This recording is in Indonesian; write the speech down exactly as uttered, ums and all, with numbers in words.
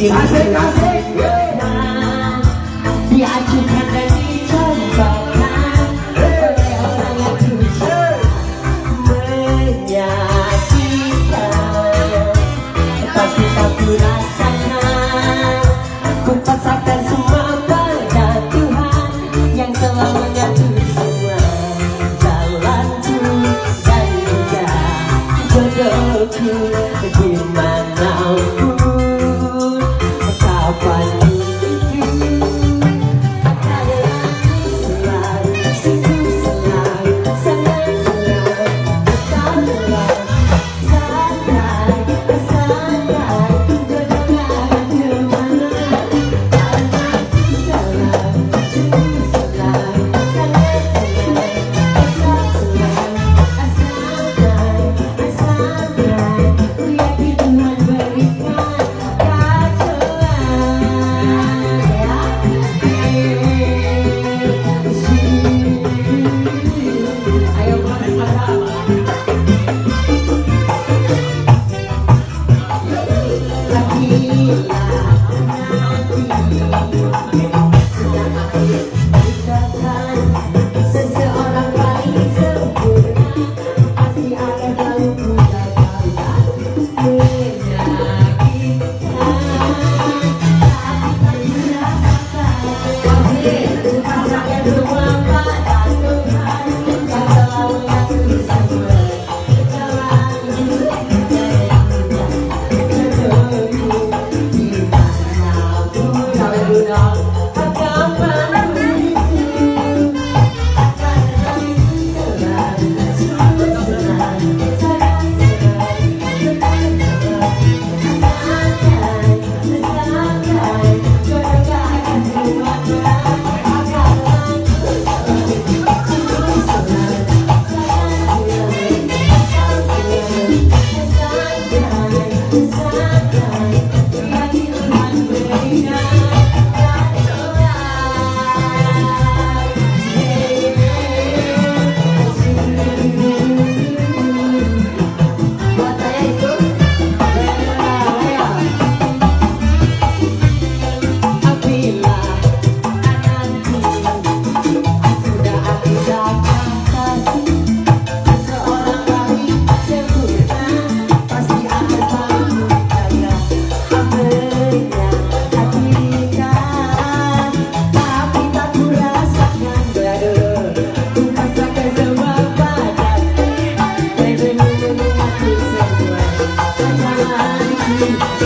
Asik, asik. Diajukan dan dicobakan oleh orang yang berusaha menyakitkan, tapi tak ku rasakan. Ku pasrahkan semua pada Tuhan yang telah mengatur semua jalanku dan juga jodohku. Dimanapun kapanpun seseorang paling sempurna pasti akan selalu mendapatkan menyakitkan, tapi tak dirasakan. Pasrahkan semua pada Tuhan yang telah mengatur semua jalanku dan jodohku. Dimanapun kau Thank you.